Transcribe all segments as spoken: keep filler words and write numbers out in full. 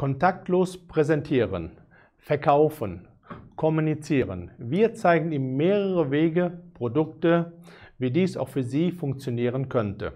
Kontaktlos präsentieren, verkaufen, kommunizieren. Wir zeigen Ihnen mehrere Wege, Produkte, wie dies auch für Sie funktionieren könnte.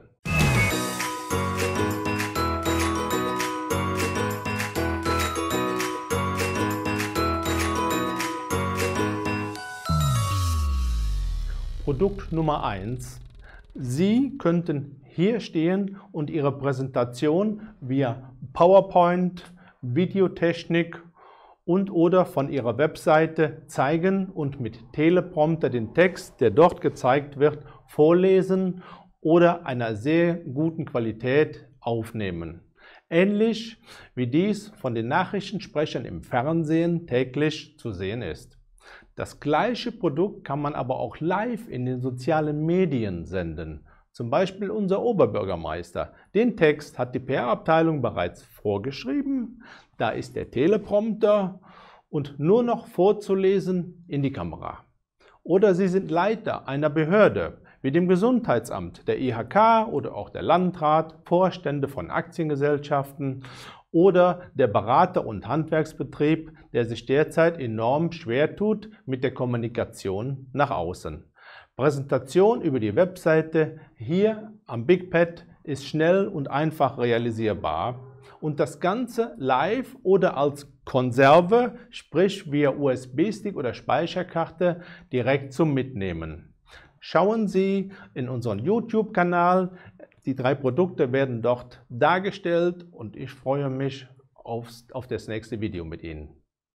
Produkt Nummer eins. Sie könnten hier stehen und Ihre Präsentation via PowerPoint, Videotechnik und oder von Ihrer Webseite zeigen und mit Teleprompter den Text, der dort gezeigt wird, vorlesen oder einer sehr guten Qualität aufnehmen. Ähnlich wie dies von den Nachrichtensprechern im Fernsehen täglich zu sehen ist. Das gleiche Produkt kann man aber auch live in den sozialen Medien senden. Zum Beispiel unser Oberbürgermeister. Den Text hat die P R-Abteilung bereits vorgeschrieben. Da ist der Teleprompter und nur noch vorzulesen in die Kamera. Oder Sie sind Leiter einer Behörde, wie dem Gesundheitsamt, der I H K oder auch der Landrat, Vorstände von Aktiengesellschaften oder der Berater- und Handwerksbetrieb, der sich derzeit enorm schwer tut mit der Kommunikation nach außen. Präsentation über die Webseite hier am BigPad ist schnell und einfach realisierbar und das Ganze live oder als Konserve, sprich via U S B-Stick oder Speicherkarte direkt zum Mitnehmen. Schauen Sie in unseren YouTube-Kanal, die drei Produkte werden dort dargestellt und ich freue mich aufs, auf das nächste Video mit Ihnen.